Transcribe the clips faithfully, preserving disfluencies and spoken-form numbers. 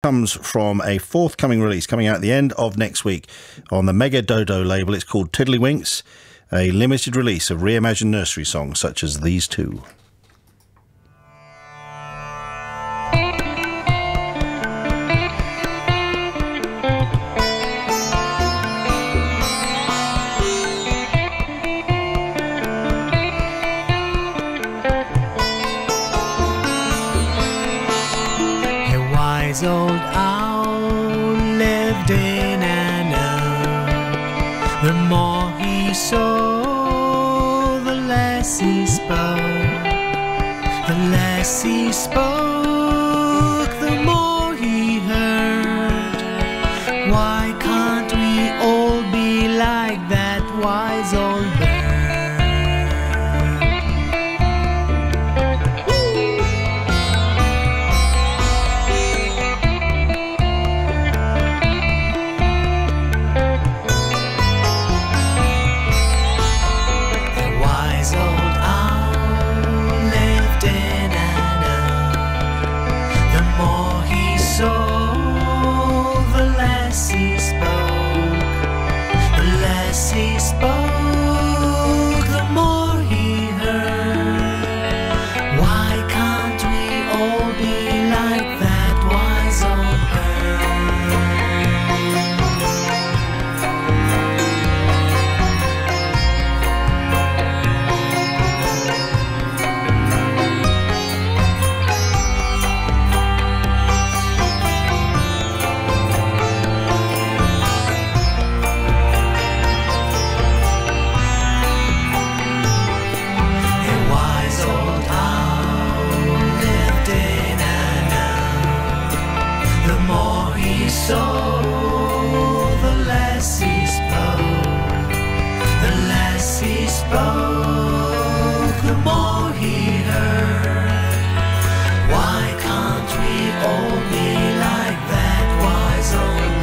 comes from a forthcoming release coming out at the end of next week on the Mega Dodo label. It's called Tiddlywinks, a limited release of reimagined nursery songs such as these two. Old owl lived in an oak. The more he saw, the less he spoke. The less he spoke, the more he heard. Why can't we all be like that wise old bird? He spoke, the more he heard. Why can't we all be like that wise old So the less he spoke, the less he spoke, the more he heard. Why can't we all be like that wise old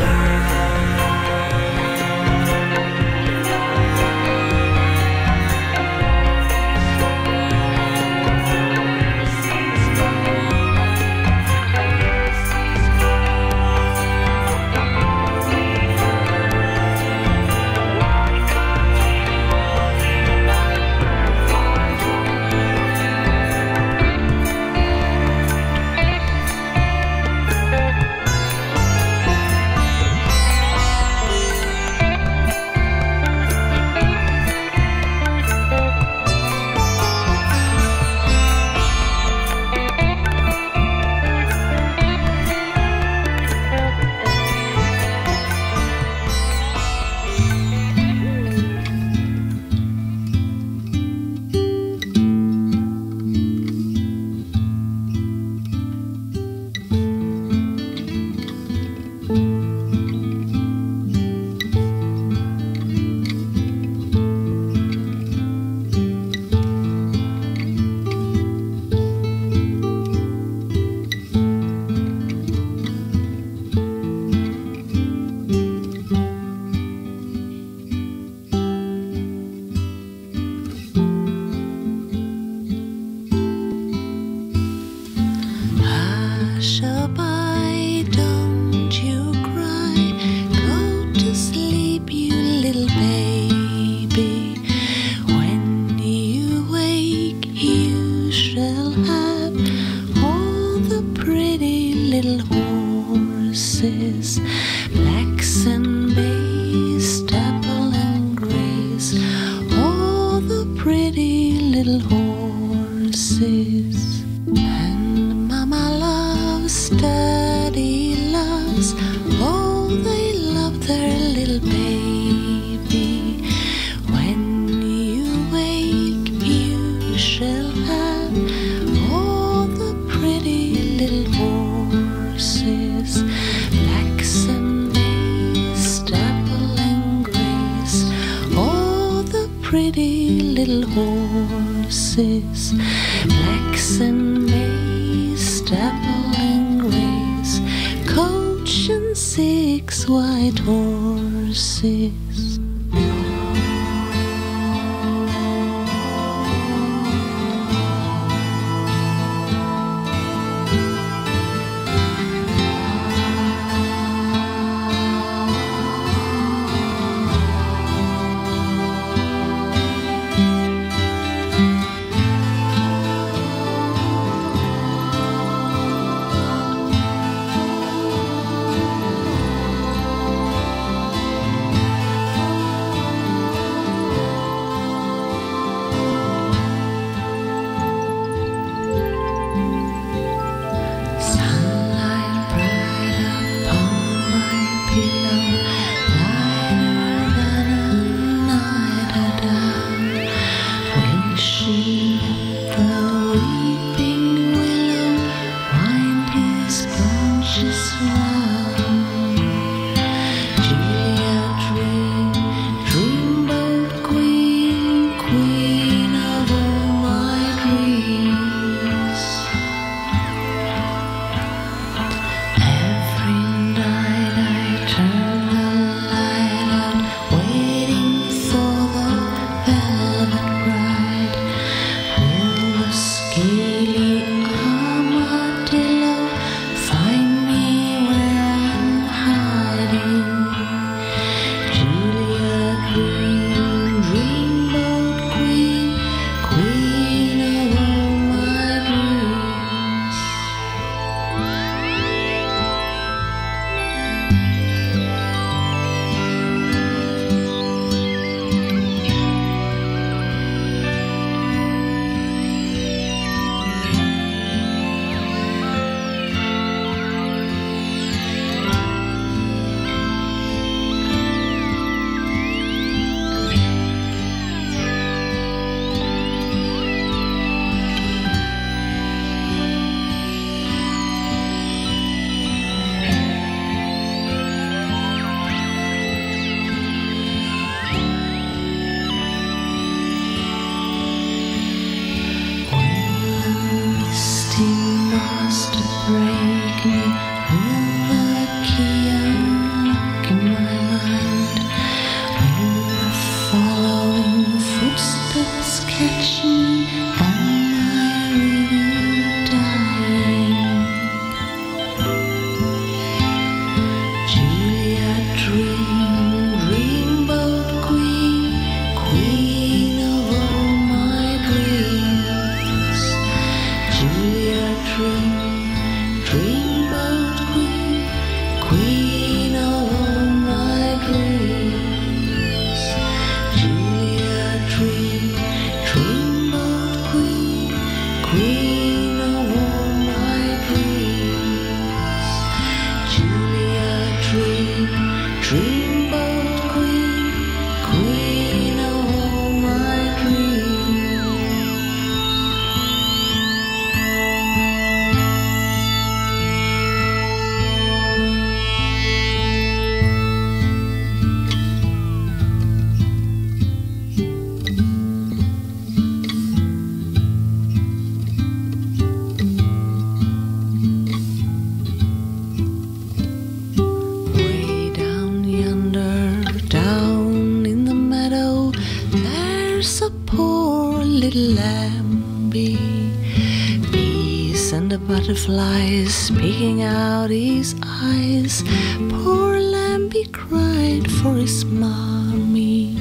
flies, speaking out his eyes. Poor Lambie cried for his mommy.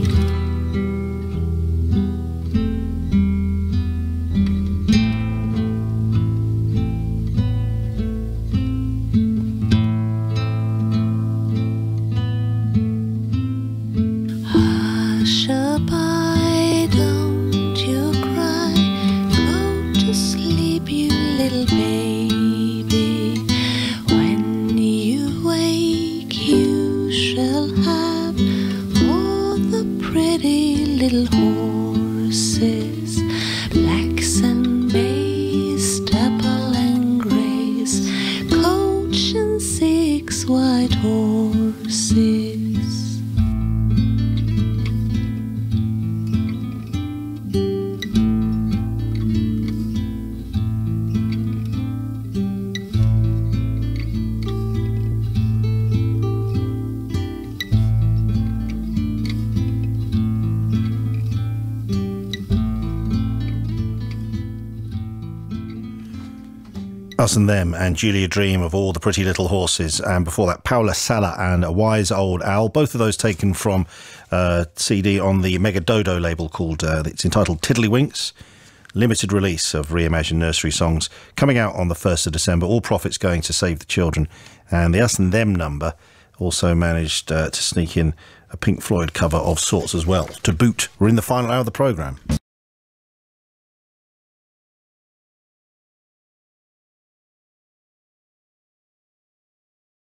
Hush-a-bye, don't you cry. Go to sleep, you little baby. When you wake, you shall have all the pretty little horses, blacks and bays, dapple and greys, coach and six white horses. Us and Them and Julia Dream of All the Pretty Little Horses, and before that Paula Sala and A Wise Old Owl, both of those taken from a C D on the Mega Dodo label called, uh, it's entitled Tiddlywinks, limited release of reimagined nursery songs, coming out on the first of December, all profits going to Save the Children. And the Us and Them number also managed uh, to sneak in a Pink Floyd cover of sorts as well. To boot, we're in the final hour of the programme.